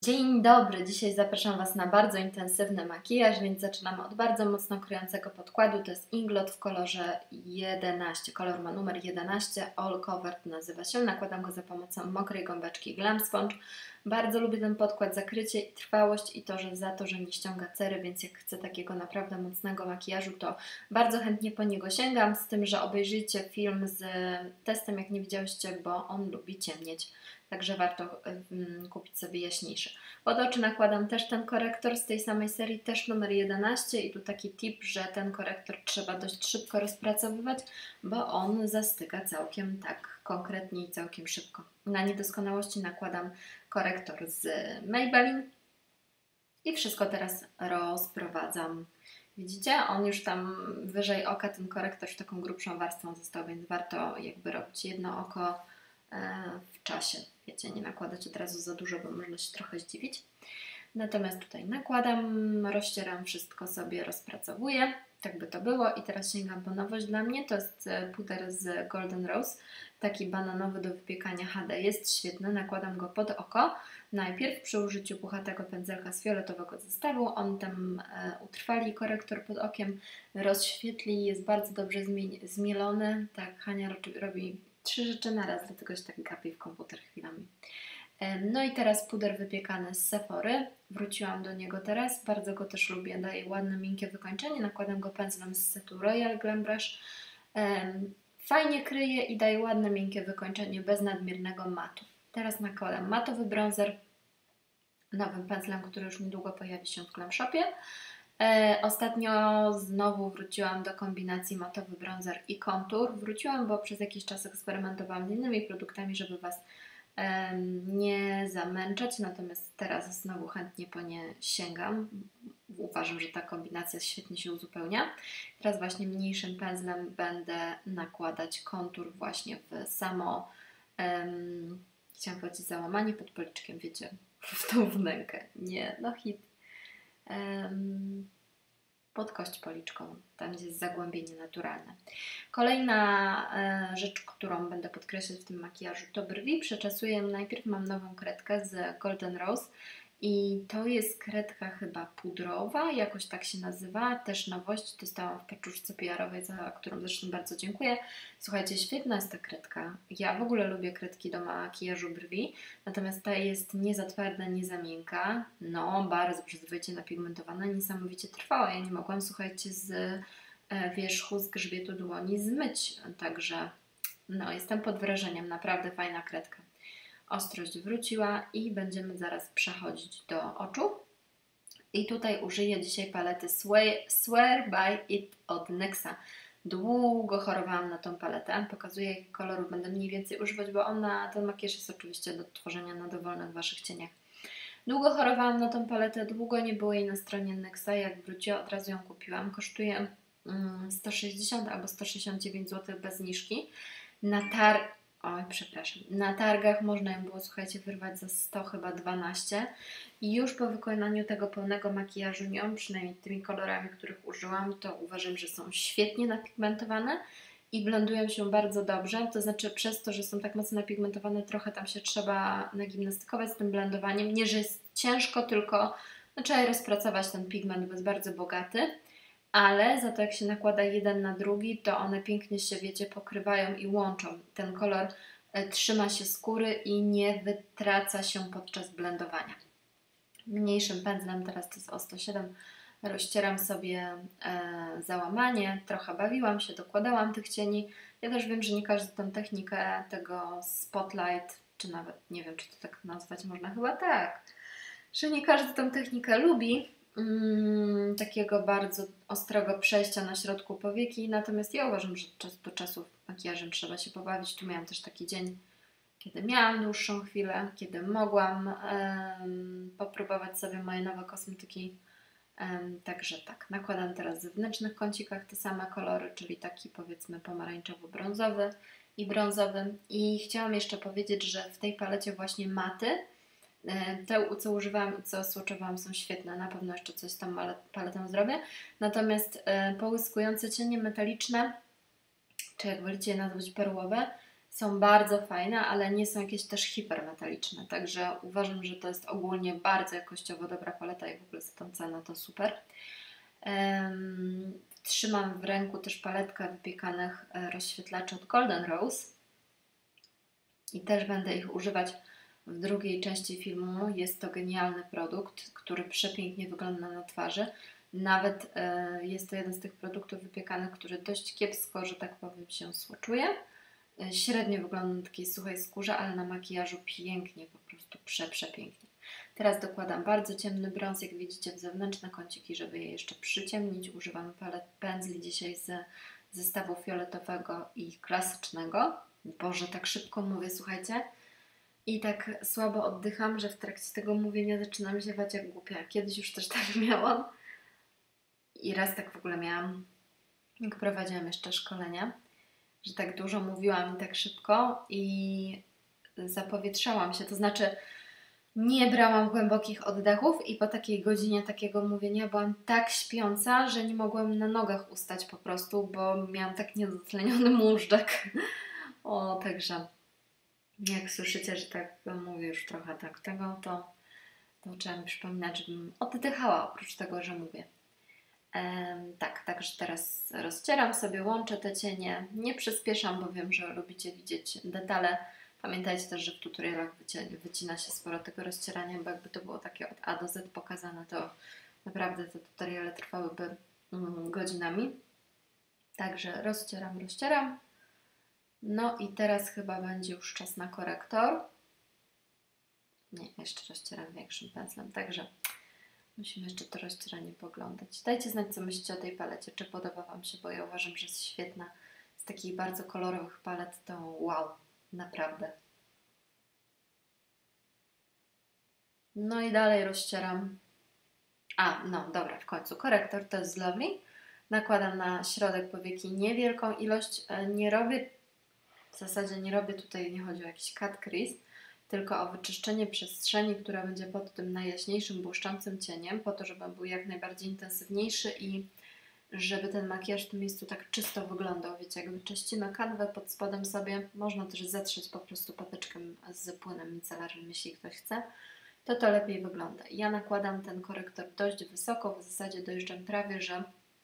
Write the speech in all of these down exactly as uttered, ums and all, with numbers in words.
Dzień dobry, dzisiaj zapraszam Was na bardzo intensywny makijaż, więc zaczynamy od bardzo mocno kryjącego podkładu. To jest Inglot w kolorze jedenaście, kolor ma numer jedenaście, All Covered nazywa się. Nakładam go za pomocą mokrej gąbeczki Glam Sponge. Bardzo lubię ten podkład, zakrycie i trwałość i to, że za to, że nie ściąga cery, więc jak chcę takiego naprawdę mocnego makijażu, to bardzo chętnie po niego sięgam, z tym, że obejrzyjcie film z testem, jak nie widziałyście, bo on lubi ciemnieć. Także warto um, kupić sobie jaśniejszy. Pod oczy nakładam też ten korektor z tej samej serii, też numer jedenaście i tu taki tip, że ten korektor trzeba dość szybko rozpracowywać, bo on zastyga całkiem tak konkretnie i całkiem szybko. Na niedoskonałości nakładam korektor z Maybelline i wszystko teraz rozprowadzam. Widzicie? On już tam wyżej oka, ten korektor już taką grubszą warstwą został, więc warto jakby robić jedno oko w czasie. Wiecie, nie nakładać od razu za dużo, bo można się trochę zdziwić. Natomiast tutaj nakładam, rozcieram wszystko sobie, rozpracowuję, tak by to było. I teraz sięgam po nowość dla mnie, to jest puder z Golden Rose, taki bananowy do wypiekania H D. Jest świetny, nakładam go pod oko. Najpierw przy użyciu puchatego pędzelka z fioletowego zestawu, on tam e, utrwali korektor pod okiem, rozświetli, jest bardzo dobrze zmielony. Tak, Hania robi trzy rzeczy na raz, dlatego się tak gapi w komputer chwilami. No i teraz puder wypiekany z Sephory. Wróciłam do niego teraz. Bardzo go też lubię. Daje ładne, miękkie wykończenie. Nakładam go pędzlem z setu Royal Glam Brush. Fajnie kryje i daje ładne, miękkie wykończenie bez nadmiernego matu. Teraz nakładam matowy bronzer nowym pędzlem, który już niedługo pojawi się w Glam Shopie. E, ostatnio znowu wróciłam do kombinacji matowy bronzer i kontur. Wróciłam, bo przez jakiś czas eksperymentowałam z innymi produktami, żeby Was e, nie zamęczać, natomiast teraz znowu chętnie po nie sięgam. Uważam, że ta kombinacja świetnie się uzupełnia. Teraz właśnie mniejszym pędzlem będę nakładać kontur właśnie w samo, um, chciałam powiedzieć załamanie pod policzkiem, wiecie, w tą wnękę. Nie, no hit. Um, pod kość policzką, tam gdzie jest zagłębienie naturalne. Kolejna e, rzecz, którą będę podkreślać w tym makijażu, to brwi. Przeczesuję, najpierw mam nową kredkę z Golden Rose i to jest kredka chyba pudrowa, jakoś tak się nazywa, też nowość, dostałam w paczuszce P R-owej, za którą zresztą bardzo dziękuję. Słuchajcie, świetna jest ta kredka. Ja w ogóle lubię kredki do makijażu brwi, natomiast ta jest nie za twarda, nie za miękka, no bardzo przyzwoicie napigmentowana, niesamowicie trwała. Ja nie mogłam, słuchajcie, z wierzchu, z grzbietu dłoni zmyć, także no jestem pod wrażeniem, naprawdę fajna kredka. Ostrość wróciła i będziemy zaraz przechodzić do oczu. I tutaj użyję dzisiaj palety Swear by It od NYXa. Długo chorowałam na tą paletę. Pokazuję, jakiego koloru będę mniej więcej używać, bo ona, ten makijaż jest oczywiście do tworzenia na dowolnych Waszych cieniach. Długo chorowałam na tą paletę, długo nie było jej na stronie NYXa. Jak wróciła, od razu ją kupiłam. Kosztuje mm, sto sześćdziesiąt albo sto sześćdziesiąt dziewięć złotych bez zniżki. Na tar... Oj, przepraszam. Na targach można ją było, słuchajcie, wyrwać za sto chyba dwanaście i już po wykonaniu tego pełnego makijażu nią, przynajmniej tymi kolorami, których użyłam, to uważam, że są świetnie napigmentowane i blendują się bardzo dobrze, to znaczy przez to, że są tak mocno napigmentowane, trochę tam się trzeba nagimnastykować z tym blendowaniem, nie, że jest ciężko, tylko no, trzeba rozpracować ten pigment, bo jest bardzo bogaty. Ale za to jak się nakłada jeden na drugi, to one pięknie się, wiecie, pokrywają i łączą. Ten kolor e, trzyma się skóry i nie wytraca się podczas blendowania. Mniejszym pędzlem, teraz to jest O sto siedem, rozcieram sobie e, załamanie, trochę bawiłam się, dokładałam tych cieni. Ja też wiem, że nie każdy tę technikę tego spotlight, czy nawet, nie wiem, czy to tak nazwać można, chyba tak, że nie każdy tę technikę lubi. Mm, takiego bardzo ostrego przejścia na środku powieki, natomiast ja uważam, że czas do czasu makijażem trzeba się pobawić. Tu miałam też taki dzień, kiedy miałam dłuższą chwilę, kiedy mogłam um, popróbować sobie moje nowe kosmetyki. Um, także tak, nakładam teraz w zewnętrznych kącikach te same kolory, czyli taki powiedzmy pomarańczowo-brązowy i brązowy. I chciałam jeszcze powiedzieć, że w tej palecie właśnie maty, te, co używałam i co swatchowałam, są świetne. Na pewno jeszcze coś z tą paletą zrobię. Natomiast e, połyskujące cienie metaliczne, czy jak wolicie je nazwać perłowe, są bardzo fajne, ale nie są jakieś też hipermetaliczne, także uważam, że to jest ogólnie bardzo jakościowo dobra paleta i w ogóle za tą cenę to super. Um, trzymam w ręku też paletkę wypiekanych rozświetlaczy od Golden Rose i też będę ich używać w drugiej części filmu. Jest to genialny produkt, który przepięknie wygląda na twarzy. Nawet e, jest to jeden z tych produktów wypiekanych, który dość kiepsko, że tak powiem, się słoczuje. E, średnio wygląda na takiej suchej skórze, ale na makijażu pięknie, po prostu prze, przepięknie. Teraz dokładam bardzo ciemny brąz, jak widzicie, w zewnętrzne kąciki, żeby je jeszcze przyciemnić. Używam palet pędzli dzisiaj z zestawu fioletowego i klasycznego. Boże, tak szybko mówię, słuchajcie. I tak słabo oddycham, że w trakcie tego mówienia zaczynam ziewać jak głupia. Kiedyś już też tak miałam. I raz tak w ogóle miałam, jak prowadziłam jeszcze szkolenia, że tak dużo mówiłam i tak szybko i zapowietrzałam się. To znaczy nie brałam głębokich oddechów i po takiej godzinie takiego mówienia byłam tak śpiąca, że nie mogłam na nogach ustać po prostu, bo miałam tak niedotleniony móżdżek. O, także jak słyszycie, że tak mówię już trochę tak tego, to, to trzeba mi przypominać, żebym oddychała oprócz tego, że mówię. Ehm, tak, także teraz rozcieram sobie, łączę te cienie, nie przyspieszam, bo wiem, że lubicie widzieć detale. Pamiętajcie też, że w tutorialach wycina, wycina się sporo tego rozcierania, bo jakby to było takie od A do Z pokazane, to naprawdę te tutoriale trwałyby mm, godzinami. Także rozcieram, rozcieram. No i teraz chyba będzie już czas na korektor. Nie, jeszcze rozcieram większym pędzlem, także musimy jeszcze to rozcieranie poglądać. Dajcie znać, co myślicie o tej palecie, czy podoba Wam się, bo ja uważam, że jest świetna. Z takich bardzo kolorowych palet to wow, naprawdę. No i dalej rozcieram. A, no dobra, w końcu korektor to jest Lovely. Nakładam na środek powieki niewielką ilość. Nie robię, w zasadzie nie robię tutaj, nie chodzi o jakiś cut crease, tylko o wyczyszczenie przestrzeni, która będzie pod tym najjaśniejszym, błyszczącym cieniem, po to, żeby był jak najbardziej intensywniejszy i żeby ten makijaż w tym miejscu tak czysto wyglądał. Wiecie, jak wyczyścimy kanwę pod spodem sobie, można też zetrzeć po prostu patyczkiem z płynem micelarnym, jeśli ktoś chce, to to lepiej wygląda. Ja nakładam ten korektor dość wysoko, w zasadzie dojeżdżam prawie, że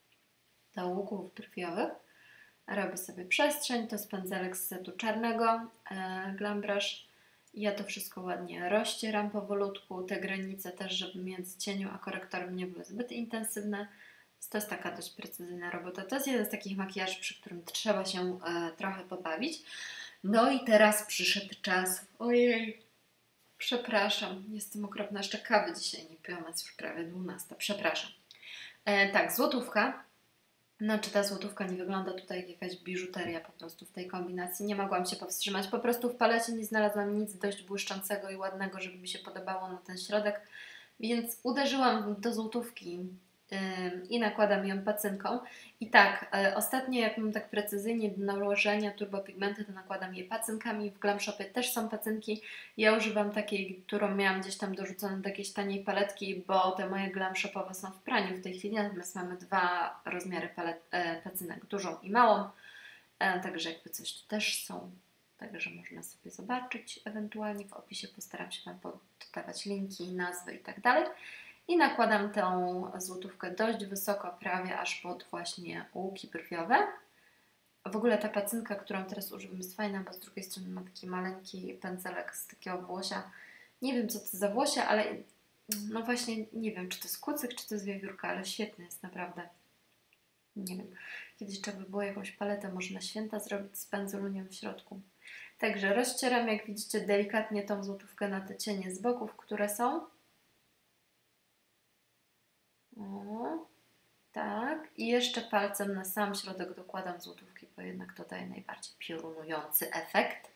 do łuków brwiowych. Robię sobie przestrzeń, to jest pędzelek z setu czarnego, e, Glam Brush. Ja to wszystko ładnie rozcieram powolutku, te granice też, żeby między cieniem a korektorem nie były zbyt intensywne. To jest taka dość precyzyjna robota. To jest jeden z takich makijaży, przy którym trzeba się e, trochę pobawić. No i teraz przyszedł czas. Ojej, przepraszam, jestem okropna, jeszcze kawy dzisiaj nie piłam, jest już prawie dwunasta, przepraszam. E, tak, złotówka. No, czy ta złotówka nie wygląda tutaj jak jakaś biżuteria po prostu w tej kombinacji? Nie mogłam się powstrzymać. Po prostu w palecie nie znalazłam nic dość błyszczącego i ładnego, żeby mi się podobało na ten środek. Więc uderzyłam do złotówki yy, i nakładam ją pacynką. I tak, yy, ostatnio jak mam tak precyzyjnie do nałożenia turbopigmenty, to nakładam je pacynkami. W Glam Shopie też są pacynki. Ja używam takiej, którą miałam gdzieś tam dorzuconą do jakiejś taniej paletki, bo te moje Glam Shopowe są w praniu w tej chwili, natomiast mamy dwa rozmiary palet, e, pacynek, dużą i małą, e, także jakby coś tu też są, także można sobie zobaczyć, ewentualnie w opisie postaram się Wam podawać linki, nazwy i tak dalej. I nakładam tą złotówkę dość wysoko, prawie aż pod właśnie łuki brwiowe. W ogóle ta pacynka, którą teraz używam, jest fajna, bo z drugiej strony ma taki maleńki pędzelek z takiego włosia. Nie wiem, co to za włosia, ale no właśnie nie wiem, czy to jest kucyk, czy to jest wiewiórka, ale świetny jest naprawdę. Nie wiem, kiedyś trzeba by było jakąś paletę może na święta zrobić z pędzoluniem w środku. Także rozcieram, jak widzicie, delikatnie tą złotówkę na te cienie z boków, które są. O, tak. I jeszcze palcem na sam środek dokładam złotówki, bo jednak to daje najbardziej piorunujący efekt.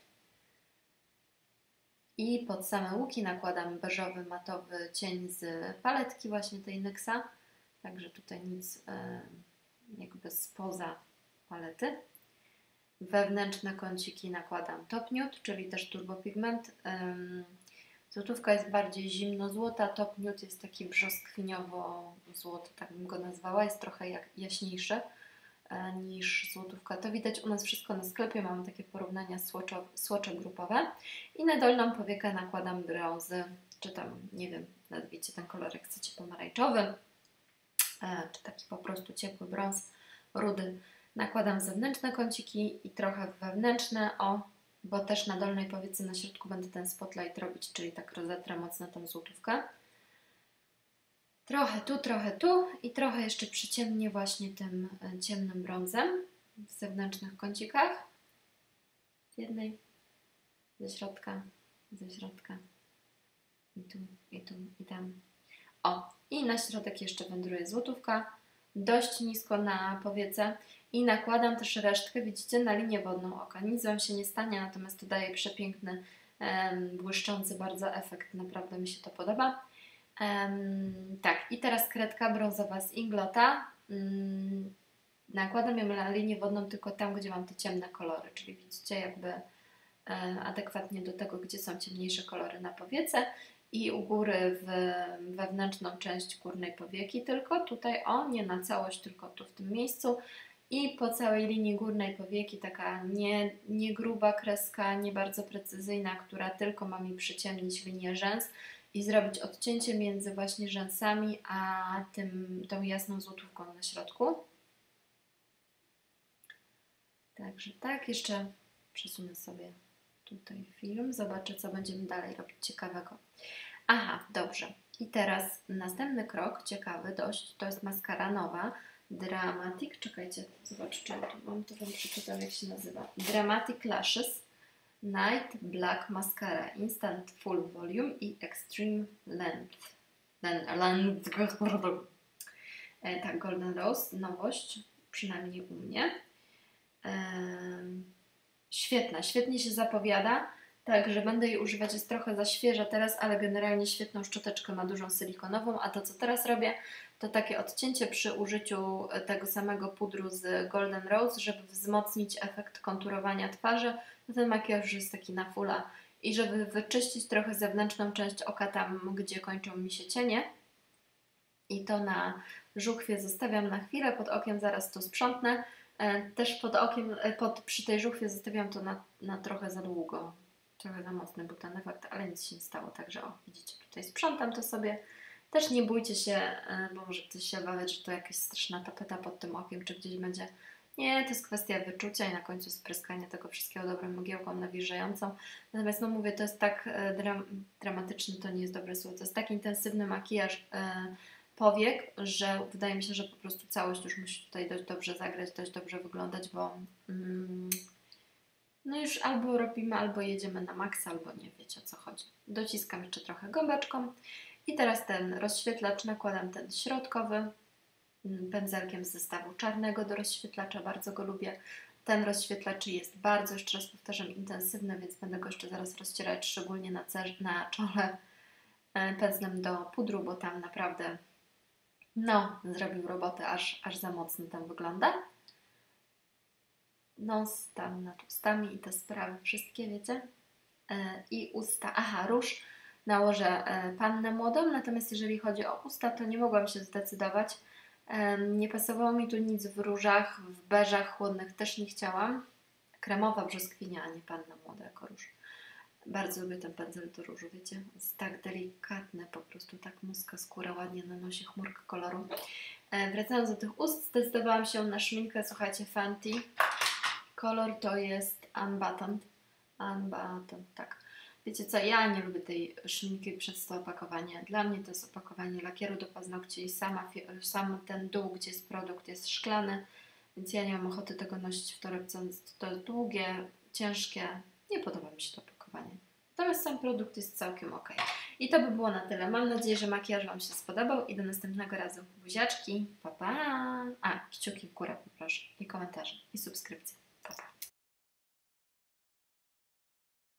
I pod same łuki nakładam beżowy, matowy cień z paletki właśnie tej NYXa. Także tutaj nic e, jakby spoza palety. Wewnętrzne kąciki nakładam Top Nude, czyli też turbopigment. Złotówka jest bardziej zimno-złota, Top Nude jest taki brzoskwiniowo-złoty, tak bym go nazwała, jest trochę jak jaśniejszy. e, niż złotówka. To widać u nas wszystko na sklepie, mamy takie porównania swatcho, swatche grupowe. I na dolną powiekę nakładam brązy, czy tam, nie wiem, nazwijcie ten kolor jak chcecie, pomarańczowy, e, czy taki po prostu ciepły brąz, rudy. Nakładam zewnętrzne kąciki i trochę wewnętrzne, o, bo też na dolnej powiece na środku będę ten spotlight robić, czyli tak rozetrę mocno tą złotówkę. Trochę tu, trochę tu i trochę jeszcze przyciemnię właśnie tym ciemnym brązem w zewnętrznych kącikach. Z jednej, ze środka, ze środka i tu, i tu, i tam. O, i na środek jeszcze wędruje złotówka, dość nisko na powiece i nakładam też resztkę, widzicie, na linię wodną oka. Nic Wam się nie stanie, natomiast to daje przepiękny, em, błyszczący bardzo efekt, naprawdę mi się to podoba. Um, tak, i teraz kredka brązowa z Inglota. Um, nakładam ją na linię wodną tylko tam, gdzie mam te ciemne kolory, czyli widzicie jakby e, adekwatnie do tego, gdzie są ciemniejsze kolory na powiece i u góry w wewnętrzną część górnej powieki tylko, tutaj o, nie na całość, tylko tu w tym miejscu i po całej linii górnej powieki taka nie, nie gruba kreska, nie bardzo precyzyjna, która tylko ma mi przyciemnić linię rzęs i zrobić odcięcie między właśnie rzęsami a tym, tą jasną złotówką na środku. Także tak, jeszcze przesunę sobie tutaj film, zobaczę, co będziemy dalej robić ciekawego. Aha, dobrze. I teraz następny krok, ciekawy dość, to jest maskara nowa, Dramatic, czekajcie, zobaczcie, tu mam, to Wam przeczytam, jak się nazywa. Dramatic Lashes Night Black Mascara Instant Full Volume i Extreme Length. Length. E, tak, Golden Rose, nowość, przynajmniej u mnie. E, świetna, świetnie się zapowiada. Także będę jej używać, jest trochę za świeża teraz, ale generalnie świetną szczoteczkę ma, dużą silikonową, a to co teraz robię, to takie odcięcie przy użyciu tego samego pudru z Golden Rose, żeby wzmocnić efekt konturowania twarzy. No ten makijaż już jest taki na fulla i żeby wyczyścić trochę zewnętrzną część oka tam, gdzie kończą mi się cienie. I to na żuchwie zostawiam na chwilę, pod okiem zaraz to sprzątnę. Też pod okiem, pod, przy tej żuchwie zostawiam to na, na trochę za długo. Trochę za mocny był ten efekt, ale nic się nie stało, także o, widzicie, tutaj sprzątam to sobie. Też nie bójcie się, bo może ktoś się obawiać, że to jakaś straszna tapeta pod tym okiem, czy gdzieś będzie. Nie, to jest kwestia wyczucia i na końcu spryskania tego wszystkiego dobrą mgiełką nawilżającą. Natomiast no mówię, to jest tak dram dramatyczny, to nie jest dobre słowo, to jest tak intensywny makijaż e, powiek, że wydaje mi się, że po prostu całość już musi tutaj dość dobrze zagrać, dość dobrze wyglądać, bo mm, no już albo robimy, albo jedziemy na maksa, albo nie, wiecie o co chodzi. Dociskam jeszcze trochę gąbeczką i teraz ten rozświetlacz nakładam, ten środkowy, pędzelkiem z zestawu czarnego do rozświetlacza, bardzo go lubię. Ten rozświetlacz jest bardzo, jeszcze raz powtarzam, intensywny, więc będę go jeszcze zaraz rozcierać, szczególnie na, na czole pędzlem do pudru, bo tam naprawdę no, zrobił robotę, aż, aż za mocno tam wygląda. Nos tam nad ustami i te sprawy wszystkie, wiecie? E, I usta, aha, róż nałożę e, pannę młodą, natomiast jeżeli chodzi o usta, to nie mogłam się zdecydować. E, nie pasowało mi tu nic w różach, w beżach chłodnych też nie chciałam. Kremowa brzoskwinia, a nie panna młoda jako róż. Bardzo lubię ten pędzel do różu, wiecie? Jest tak delikatny, po prostu tak muska skóra ładnie nanosi chmurkę koloru. E, wracając do tych ust, zdecydowałam się na szminkę, słuchajcie, Fenty. Kolor to jest Unbuttoned. Unbuttoned, tak. Wiecie co, ja nie lubię tej szminki przez to opakowanie. Dla mnie to jest opakowanie lakieru do paznokci i sama, sam ten dół, gdzie jest produkt, jest szklany, więc ja nie mam ochoty tego nosić w torebce. To jest długie, ciężkie. Nie podoba mi się to opakowanie. Natomiast sam produkt jest całkiem ok. I to by było na tyle. Mam nadzieję, że makijaż Wam się spodobał i do następnego razu. Buziaczki, pa pa! A, kciuki w górę poproszę i komentarze i subskrypcje.